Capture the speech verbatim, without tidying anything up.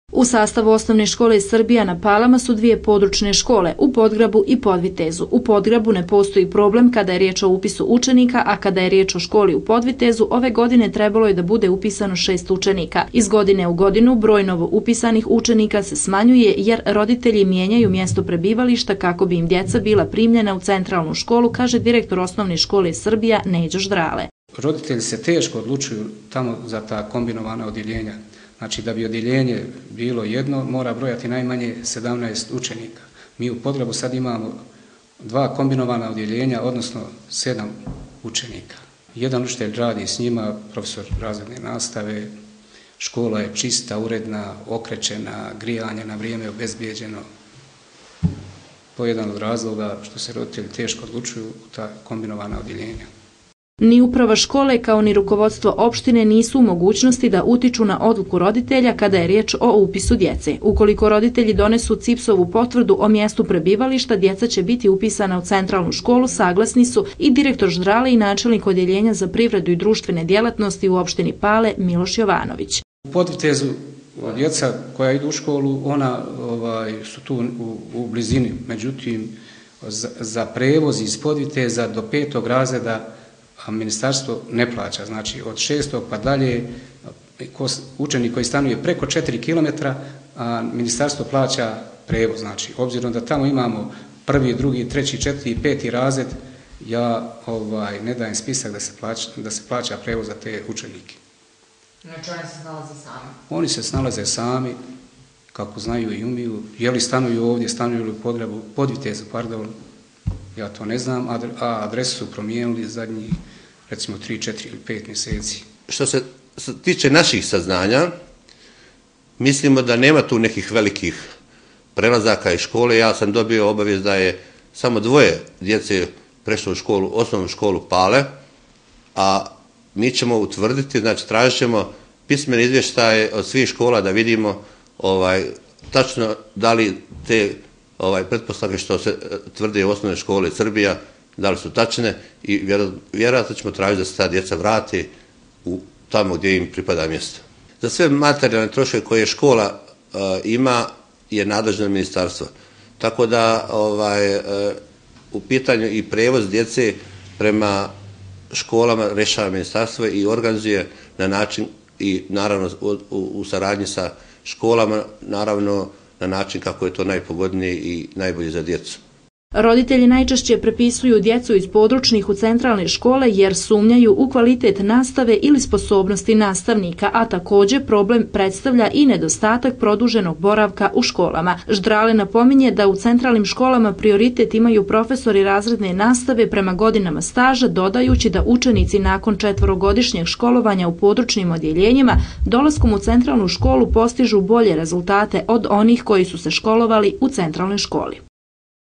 U sastavu osnovne škole Srbija na Palama su dvije područne škole, u Podgrabu i Podvitezu. U Podgrabu ne postoji problem kada je riječ o upisu učenika, a kada je riječ o školi u Podvitezu, ove godine trebalo je da bude upisano šest učenika. Iz godine u godinu broj novo upisanih učenika se smanjuje jer roditelji mijenjaju mjesto prebivališta kako bi im djeca bila primljena u centralnu školu, kaže direktor osnovne škole Srbija Neđo Ždrale. Roditelji se teško odlučuju tamo za ta kombinovana odjeljenja. Znači, da bi odjeljenje bilo jedno, mora brojati najmanje sedamnaest učenika. Mi u Podgrabu sad imamo dva kombinovana odjeljenja, odnosno sedam učenika. Jedan učitelj radi s njima, profesor razredne nastave, škola je čista, uredna, okrečena, grijanje na vrijeme obezbijeđeno. To je jedan od razloga što se roditelji teško odlučuju u ta kombinovana odjeljenja. Ni uprava škole kao ni rukovodstvo opštine nisu u mogućnosti da utiču na odluku roditelja kada je riječ o upisu djece. Ukoliko roditelji donesu C I P S-ovu potvrdu o mjestu prebivališta, djeca će biti upisana u centralnu školu, saglasni su i direktor Ždrale i načelnik odjeljenja za privredu i društvene djelatnosti u opštini Pale Miloš Jovanović. U Podvitezu djeca koja idu u školu, ona ovaj, su tu u, u blizini, međutim za, za prevoz iz Podviteza do petog razreda a ministarstvo ne plaća, znači od šestog pa dalje učenik koji stanuje preko četiri kilometra, a ministarstvo plaća prevoz, znači obzirom da tamo imamo prvi, drugi, treći, četvrti i peti razred, ja ovaj, ne dajem spisak da se plaća, da se plaća prevoz za te učenike. Znači oni se snalaze sami? Oni se snalaze sami, kako znaju i umiju, je li stanuju ovdje, stanuju li u Podgrabu, Podvitezu, pardon, ja to ne znam, a adresu su promijenili zadnjih, recimo, tri, četiri ili pet mjeseci. Što se tiče naših saznanja, mislimo da nema tu nekih velikih prelazaka iz škole. Ja sam dobio obavijest da je samo dvoje djece prešlo u školu, osnovnu školu Pale, a mi ćemo utvrditi, znači tražit ćemo pismene izvještaje od svih škola da vidimo ovaj, tačno da li te ovaj, pretpostavke što se tvrde u osnovne škole Srbija, da li su tačne i vjerojatno ćemo tražiti da se ta djeca vrati u tamo gdje im pripada mjesto. Za sve materijalne troškove koje škola uh, ima je nadležno ministarstvo. Tako da ovaj, uh, u pitanju i prevoz djece prema školama rešava ministarstvo i organizuje na način i naravno u, u, u saradnji sa školama, naravno na način kako je to najpogodnije i najbolje za djecu. Roditelji najčešće prepisuju djecu iz područnih u centralne škole jer sumnjaju u kvalitet nastave ili sposobnosti nastavnika, a također problem predstavlja i nedostatak produženog boravka u školama. Ždrale napominje da u centralnim školama prioritet imaju profesori razredne nastave prema godinama staža, dodajući da učenici nakon četvorogodišnjeg školovanja u područnim odjeljenjima dolaskom u centralnu školu postižu bolje rezultate od onih koji su se školovali u centralnoj školi.